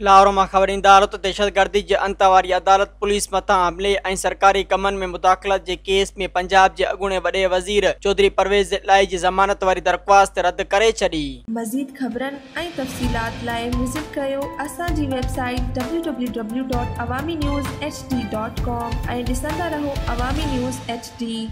लाहौर मां ख़बरदार त दहशतगर्दी जे अंत वारी अदालत पुलिस मथां हमले ऐं सरकारी कमनि में मुदाख़लत जे केस में पंजाब जे अॻूणे वॾे वज़ीर चौधरी परवेज़ इलाही जी ज़मानत वारी दरख़्वास्त रद्द करे छॾी। मज़ीद ख़बरनि ऐं तफ़सीलात लाइ विज़िट कयो असांजी वेबसाइट www.awamiNewsHD.com ऐं ॾिसंदा रहो अवामी न्यूज़ HD।